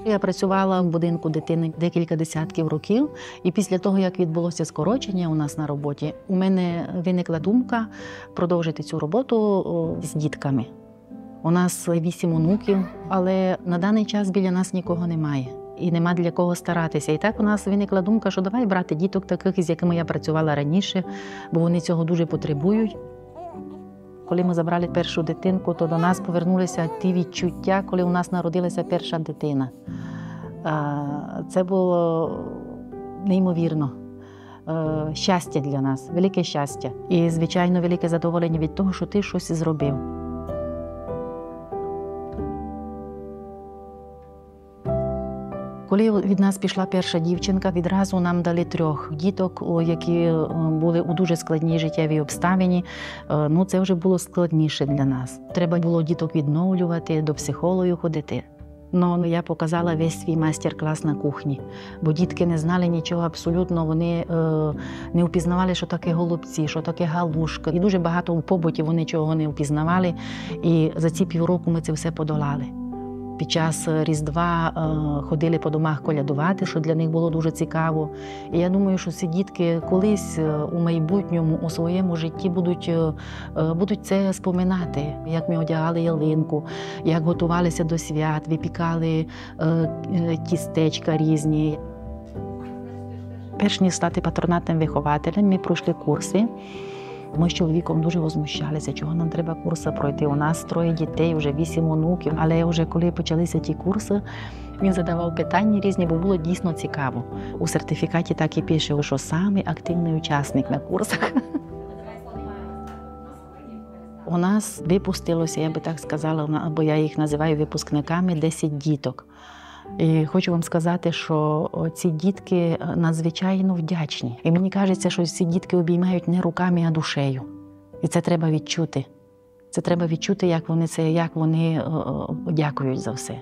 Я працювала в будинку дитини декілька десятків років, і після того, як відбулося скорочення у нас на роботі, у мене виникла думка продовжити цю роботу з дітками. У нас 8 онуків, але на даний час біля нас нікого немає. І нема для кого старатися. І так у нас виникла думка, що давай брати діток таких, з якими я працювала раніше, бо вони цього дуже потребують. Коли ми забрали першу дитинку, то до нас повернулися ті відчуття, коли у нас народилася перша дитина. Це було неймовірно. Щастя для нас, велике щастя. І, звичайно, велике задоволення від того, що ти щось зробив. Коли від нас пішла перша дівчинка, відразу нам дали 3 діток, які були у дуже складній життєвій обставині. Ну, це вже було складніше для нас. Треба було діток відновлювати, до психологів ходити. Ну, я показала весь свій майстер-клас на кухні, бо дітки не знали нічого абсолютно, вони не впізнавали, що таке голубці, що таке галушка. І дуже багато в побуті вони чого не впізнавали, і за ці півроку ми це все подолали. Під час Різдва ходили по домах колядувати, що для них було дуже цікаво. І я думаю, що ці дітки колись у майбутньому, у своєму житті будуть це споминати, як ми одягали ялинку, як готувалися до свят, випікали тістечка різні. Перш ніж стати патронатним вихователем, ми пройшли курси. Ми з чоловіком дуже возмущалися, чого нам треба курси пройти. У нас 3 дітей, вже 8 онуків. Але вже коли почалися ті курси, він задавав питання різні, бо було дійсно цікаво. У сертифікаті так і пише, що самий активний учасник на курсах. У нас випустилося, я би так сказала, бо я їх називаю випускниками, 10 діток. І хочу вам сказати, що ці дітки надзвичайно вдячні. І мені кажеться, що ці дітки обіймають не руками, а душею. І це треба відчути. Це треба відчути, як вони дякують за все.